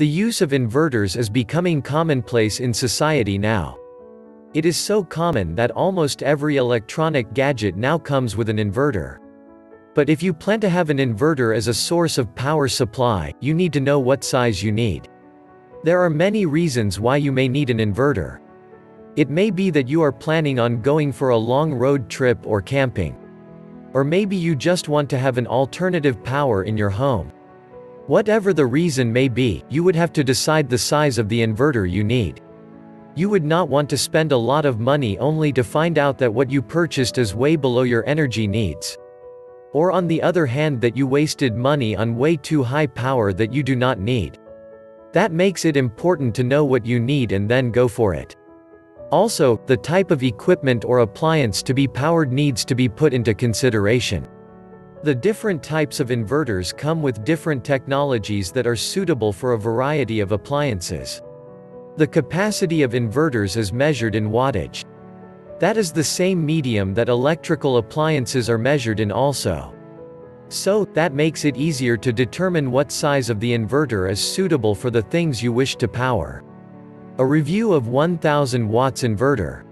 The use of inverters is becoming commonplace in society now. It is so common that almost every electronic gadget now comes with an inverter. But if you plan to have an inverter as a source of power supply, you need to know what size you need. There are many reasons why you may need an inverter. It may be that you are planning on going for a long road trip or camping. Or maybe you just want to have an alternative power in your home. Whatever the reason may be, you would have to decide the size of the inverter you need. You would not want to spend a lot of money only to find out that what you purchased is way below your energy needs. Or on the other hand, that you wasted money on way too high power that you do not need. That makes it important to know what you need and then go for it. Also, the type of equipment or appliance to be powered needs to be put into consideration. The different types of inverters come with different technologies that are suitable for a variety of appliances. The capacity of inverters is measured in wattage. That is the same medium that electrical appliances are measured in also. So, that makes it easier to determine what size of the inverter is suitable for the things you wish to power. A review of 1000 watts inverter.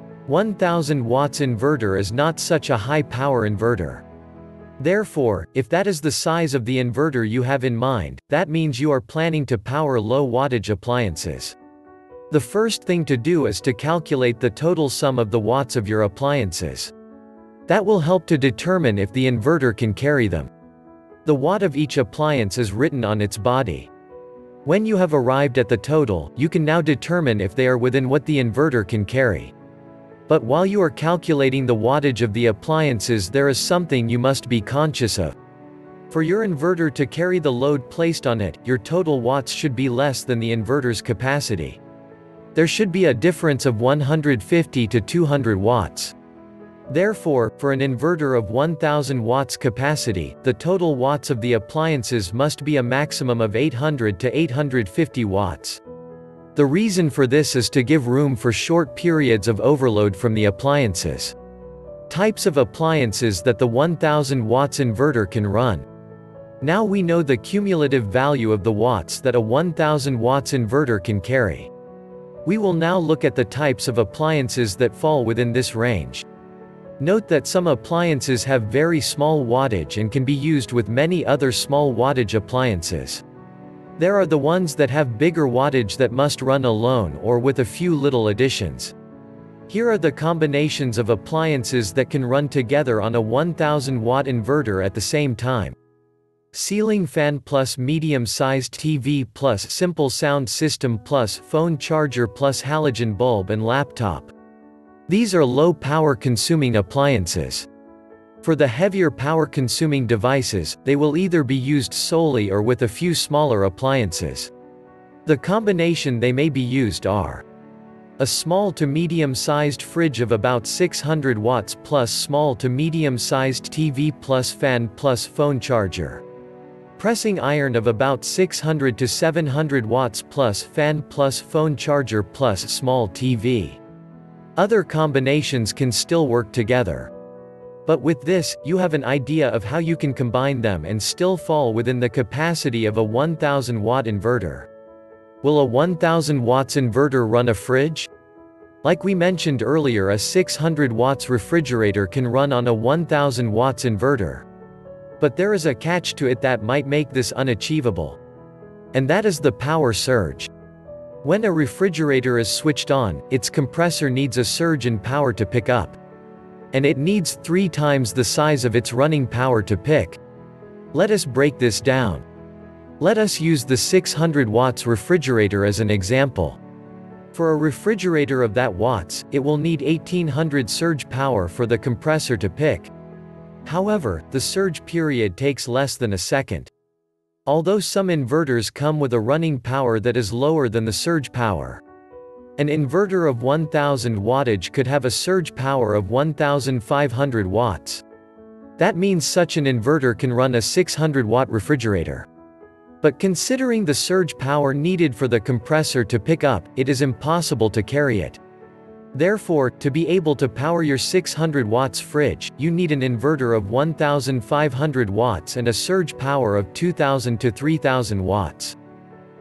1000 watts inverter is not such a high power inverter. Therefore, if that is the size of the inverter you have in mind, that means you are planning to power low wattage appliances. The first thing to do is to calculate the total sum of the watts of your appliances. That will help to determine if the inverter can carry them. The watt of each appliance is written on its body. When you have arrived at the total, you can now determine if they are within what the inverter can carry. But while you are calculating the wattage of the appliances, there is something you must be conscious of. For your inverter to carry the load placed on it, your total watts should be less than the inverter's capacity. There should be a difference of 150 to 200 watts. Therefore, for an inverter of 1000 watts capacity, the total watts of the appliances must be a maximum of 800 to 850 watts. The reason for this is to give room for short periods of overload from the appliances. Types of appliances that the 1000 watts inverter can run. Now we know the cumulative value of the watts that a 1000 watts inverter can carry. We will now look at the types of appliances that fall within this range. Note that some appliances have very small wattage and can be used with many other small wattage appliances. There are the ones that have bigger wattage that must run alone or with a few little additions. Here are the combinations of appliances that can run together on a 1000 watt inverter at the same time. Ceiling fan plus medium-sized TV plus simple sound system plus phone charger plus halogen bulb and laptop. These are low power consuming appliances. For the heavier power consuming devices, they will either be used solely or with a few smaller appliances. The combination they may be used are: a small to medium-sized fridge of about 600 watts plus small to medium-sized TV plus fan plus phone charger. Pressing iron of about 600 to 700 watts plus fan plus phone charger plus small TV. Other combinations can still work together. But with this, you have an idea of how you can combine them and still fall within the capacity of a 1000 watt inverter. Will a 1000 watts inverter run a fridge? Like we mentioned earlier, a 600 watts refrigerator can run on a 1000 watts inverter. But there is a catch to it that might make this unachievable. And that is the power surge. When a refrigerator is switched on, its compressor needs a surge in power to pick up. And it needs 3 times the size of its running power to pick. Let us break this down. Let us use the 600 watts refrigerator as an example. For a refrigerator of that watts, it will need 1800 surge power for the compressor to pick. However, the surge period takes less than a second. Although some inverters come with a running power that is lower than the surge power. An inverter of 1000 wattage could have a surge power of 1500 watts. That means such an inverter can run a 600 watt refrigerator. But considering the surge power needed for the compressor to pick up, it is impossible to carry it. Therefore, to be able to power your 600 watts fridge, you need an inverter of 1500 watts and a surge power of 2000 to 3000 watts.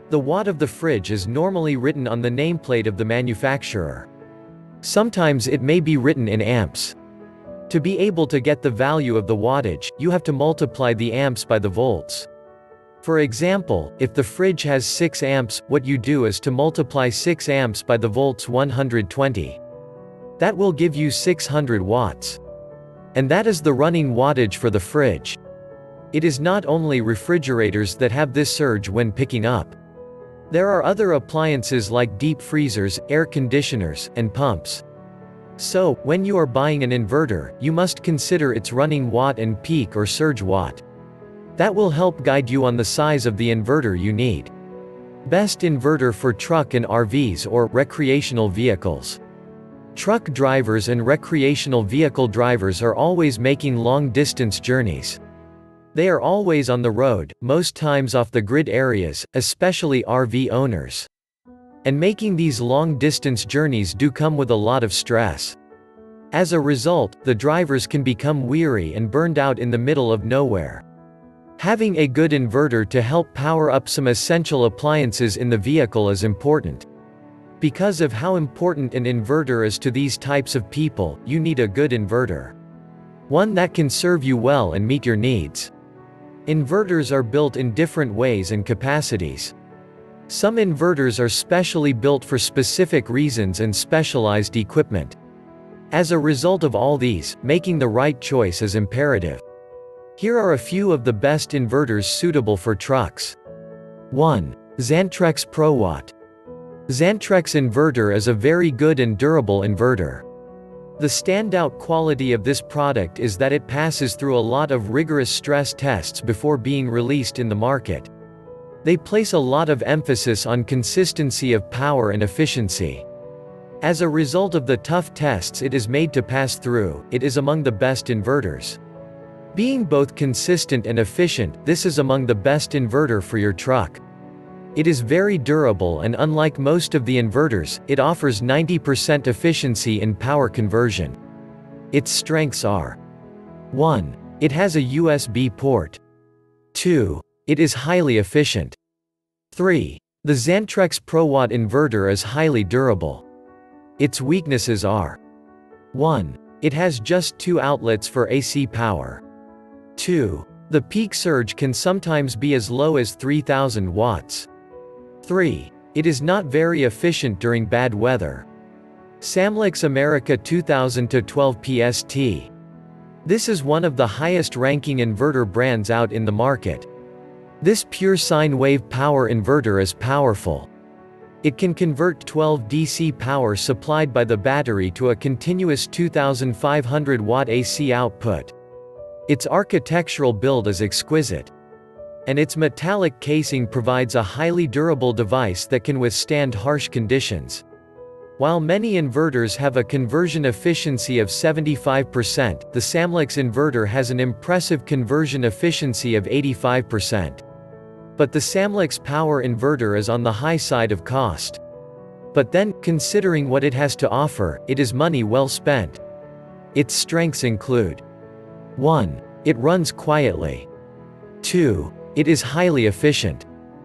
The watt of the fridge is normally written on the nameplate of the manufacturer. Sometimes it may be written in amps. To be able to get the value of the wattage, you have to multiply the amps by the volts. For example, if the fridge has 6 amps, what you do is to multiply 6 amps by the volts 120. That will give you 600 watts. And that is the running wattage for the fridge. It is not only refrigerators that have this surge when picking up. There are other appliances like deep freezers, air conditioners, and pumps. So, when you are buying an inverter, you must consider its running watt and peak or surge watt. That will help guide you on the size of the inverter you need. Best inverter for truck and RVs or recreational vehicles. Truck drivers and recreational vehicle drivers are always making long-distance journeys. They are always on the road, most times off-the-grid areas, especially RV owners. And making these long-distance journeys do come with a lot of stress. As a result, the drivers can become weary and burned out in the middle of nowhere. Having a good inverter to help power up some essential appliances in the vehicle is important. Because of how important an inverter is to these types of people, you need a good inverter. One that can serve you well and meet your needs. Inverters are built in different ways and capacities. Some inverters are specially built for specific reasons and specialized equipment. As a result of all these, making the right choice is imperative. Here are a few of the best inverters suitable for trucks. 1. Xantrex ProWatt. Xantrex inverter is a very good and durable inverter. The standout quality of this product is that it passes through a lot of rigorous stress tests before being released in the market. They place a lot of emphasis on consistency of power and efficiency. As a result of the tough tests it is made to pass through, it is among the best inverters. Being both consistent and efficient, this is among the best inverter for your truck. It is very durable and unlike most of the inverters, it offers 90% efficiency in power conversion. Its strengths are: 1. It has a USB port. 2. It is highly efficient. 3. The Xantrex ProWatt inverter is highly durable. Its weaknesses are: 1. It has just 2 outlets for AC power. 2. The peak surge can sometimes be as low as 3000 watts. 3. It is not very efficient during bad weather. Samlex America 2012 PST. This is one of the highest ranking inverter brands out in the market. This pure sine wave power inverter is powerful. It can convert 12 DC power supplied by the battery to a continuous 2500 watt AC output. Its architectural build is exquisite. And its metallic casing provides a highly durable device that can withstand harsh conditions. While many inverters have a conversion efficiency of 75%, the Samlex inverter has an impressive conversion efficiency of 85%. But the Samlex power inverter is on the high side of cost. But then, considering what it has to offer, it is money well spent. Its strengths include: 1. It runs quietly. 2. It is highly efficient.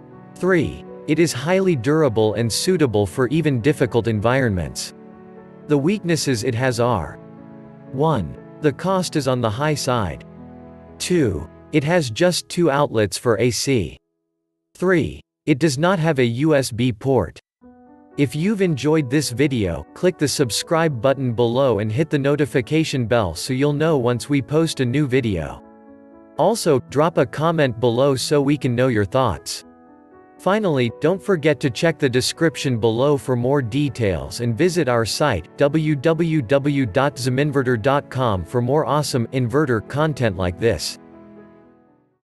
3. It is highly durable and suitable for even difficult environments. The weaknesses it has are: 1. The cost is on the high side. 2. It has just 2 outlets for AC. 3. It does not have a USB port. If you've enjoyed this video, click the subscribe button below and hit the notification bell so you'll know once we post a new video. Also, drop a comment below so we can know your thoughts. Finally, don't forget to check the description below for more details and visit our site, www.xaminverter.com for more awesome inverter content like this.